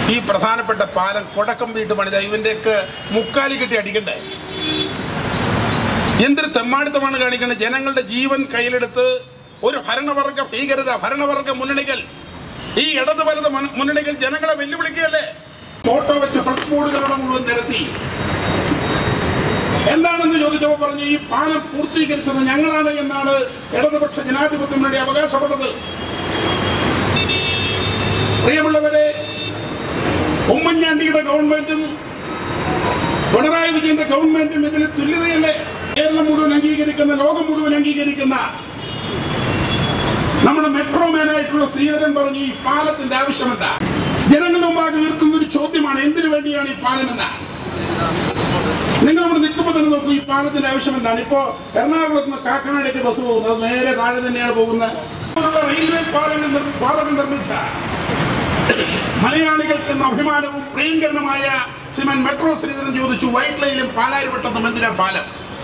ഈ പ്രധാനപ്പെട്ട പാലം കൊടക്കം വീട്ട് പണിത ഇവൻ്റെയൊക്കെ മുക്കാലി കെട്ടി അടിക്കണ്ടേ? എന്തൊരു തെമ്മാടിത്തമാണ് കാണിക്കുന്നത്? ജനങ്ങളുടെ ജീവൻ കയ്യിലെടുത്ത് ഒരു ഭരണവർഗ ഭീകരത, ഭരണവർഗ മുന്നണികൾ, ഈ ഇടത് വലത് മുന്നണികൾ ജനങ്ങളെ വെല്ലുവിളിക്കുകയല്ലേ? ഫോട്ടോ വെച്ച് ഫ്ലക്സ് ബോർഡുകളുടെ മുഴുവൻ നിരത്തി. എന്താണെന്ന് ചോദിച്ചപ്പോൾ പറഞ്ഞു, ഈ പാലം പൂർത്തീകരിച്ചത് ഞങ്ങളാണ് എന്നാണ് ഇടതുപക്ഷ ജനാധിപത്യ മുന്നണി അവകാശപ്പെട്ടത്. പ്രിയമുള്ളവരെ, ഉമ്മൻചാണ്ടിയുടെ ഗവൺമെന്റും പിണറായി വിജയന്റെ ഗവൺമെന്റും ഇതിൽ തുല്യതയല്ലേ? കേരളം മുഴുവൻ അംഗീകരിക്കുന്ന, ലോകം മുഴുവൻ അംഗീകരിക്കുന്ന നമ്മുടെ മെട്രോമാനായിട്ടുള്ള ശ്രീധരൻ പറഞ്ഞു, ഈ പാലത്തിന്റെ ആവശ്യമെന്താ? ജനങ്ങളുടെ മുമ്പാകെ ഉയർത്തുന്ന ഒരു ചോദ്യമാണ്, എന്തിനു വേണ്ടിയാണ് ഈ പാലം എന്നാ? നിങ്ങൾ ഇവിടെ നിൽക്കുമ്പോൾ തന്നെ നോക്കൂ, ഈ പാലത്തിന്റെ ആവശ്യം എന്താണ്? ഇപ്പോ എറണാകുളത്ത് നിന്ന് കാക്കനാടേക്ക് ബസ് പോകുന്നത് നേരെ താഴെ തന്നെയാണ് പോകുന്നത്. റെയിൽവേ പാലങ്ങൾ നിർമ്മിച്ച മലയാളികൾക്ക് എന്ന അഭിമാനവും പ്രിയങ്കരനുമായ ശ്രീമാൻ മെട്രോ ശ്രീധരൻ ചോദിച്ചു, വൈറ്റ് ലൈനിലും പാലാരിവട്ടത്തും എന്തിനാ പാലം?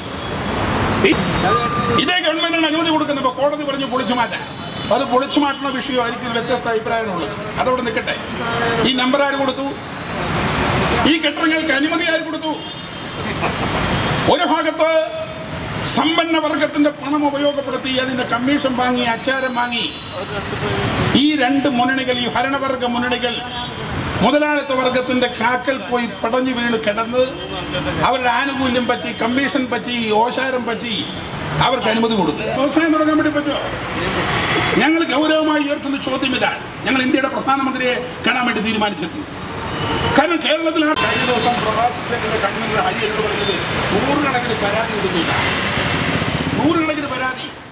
ഇതേ ഗവൺമെന്റിന് അനുമതി കൊടുക്കുന്നപ്പോ കോടതി പറഞ്ഞു പൊളിച്ചു മാറ്റാൻ. അത് പൊളിച്ചു മാറ്റുന്ന വിഷയമായിരിക്കും വ്യത്യസ്ത അഭിപ്രായമുള്ളത്. അതവിടെ നിൽക്കട്ടെ. ഈ നമ്പർ ആര് കൊടുത്തു? ഈ കെട്ടിടങ്ങൾക്ക് അനുമതി ആര് കൊടുത്തു? ഒരു ഭാഗത്ത് സമ്പന്ന വർഗത്തിന്റെ പണം ഉപയോഗപ്പെടുത്തി അതിന്റെ കമ്മീഷൻ വാങ്ങി, അച്ചാരം വാങ്ങി ഈ രണ്ട് മുന്നണികൾ, ഈ ഭരണവർഗ മുന്നണികൾ മുതലാളിത്ത വർഗത്തിന്റെ കാക്കൽ പോയി പടഞ്ഞു വീണ് കിടന്ന് അവരുടെ ആനുകൂല്യം പറ്റി, കമ്മീഷൻ പറ്റി, ഓശാരം പറ്റി അവർക്ക് അനുമതി കൊടുക്കും. വ്യവസായം തുടങ്ങാൻ വേണ്ടി പറ്റുമോ? ഞങ്ങൾ ഗൗരവമായി ഉയർത്തുന്ന ചോദ്യം ഇതാണ്. ഞങ്ങൾ ഇന്ത്യയുടെ പ്രധാനമന്ത്രിയെ കാണാൻ വേണ്ടി തീരുമാനിച്ചിട്ടുണ്ട്. കാരണം കേരളത്തിൽ കഴിഞ്ഞ ദിവസം പ്രവാസികളുടെ കണ്ണൂർ ഹരി എന്ന് പറഞ്ഞത് നൂറുകണക്കിന് പരാതി കൊടുക്കില്ല. നൂറുകണക്കിന് പരാതി.